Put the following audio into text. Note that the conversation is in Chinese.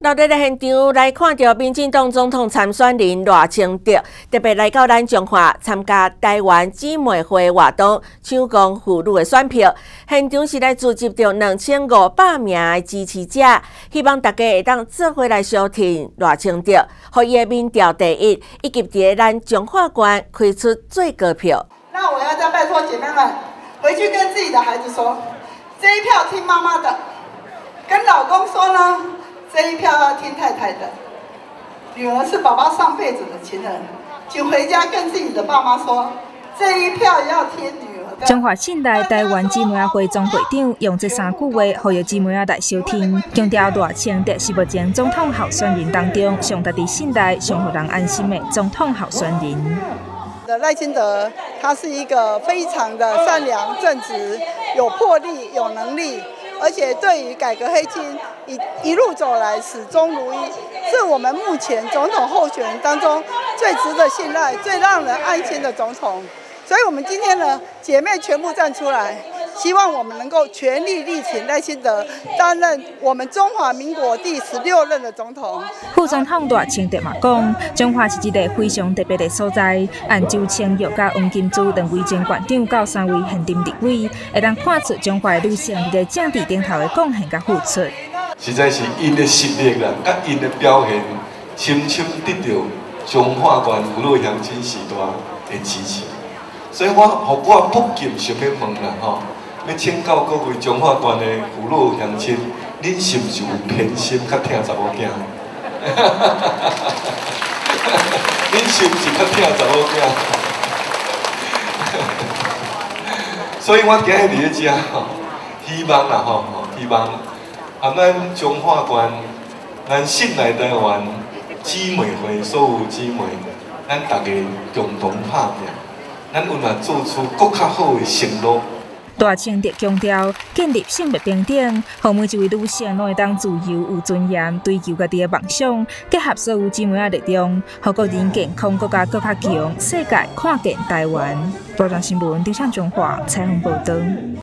落日的现场来看到民进党总统参选人赖清德，特别来到咱彰化参加台湾姊妹会活动，抢攻妇女的选票。现场是来聚集着2500名的支持者，希望大家会当做伙来相挺赖清德，让伊的民调第一，以及伫咱彰化县开出最高票。 那我要再拜托姐妹们，回去跟自己的孩子说，这一票听妈妈的，跟老公说呢。 这一票要听太太的，女儿是爸爸上辈子的情人，请回家跟自己的爸妈说，这一票要听女儿的。 彰化县内台湾姊妹会总会长用这3句话，呼吁姊妹来收听，强调赖清德是目前总统候选人当中上达伫县内上互人安心的总统候选人。 赖清德他是一个非常的善良、正直、有魄力、有能力。 而且对于改革黑金一路走来始终如一，是我们目前总统候选人当中最值得信赖、最让人安心的总统。所以，我们今天呢，姐妹全部站出来，希望我们能够全力力挺赖清德担任我们中华民国第16任的总统。 副总统赖清德嘛讲，彰化是一个非常特别的所在，按周清玉甲王金珠2位前县长到3位现任立委，会当看出彰化的女性伫个政治顶头的贡献甲付出。 实在是因的实力啦，甲因的表现，深深得到彰化县妇女乡亲时代的支持。 所以我不禁想要问啦吼，要请教各位彰化县的妇女乡亲，恁是不是有偏心较疼查某囝？恁是不是较疼查某囝？所以我今日伫咧遮吼，希望啦吼，希望咱彰化县，咱县内台湾姊妹会所有姊妹，咱大家共同拍拼。 咱有嘛做出更较好的承诺。 赖清德强调，建立性别平等，让每一位女性拢会当自由、有尊严追求家己的梦想，结合所有姊妹的力量，让国人健康更加强，世界看见台湾。报章新闻，张彰化采访报道。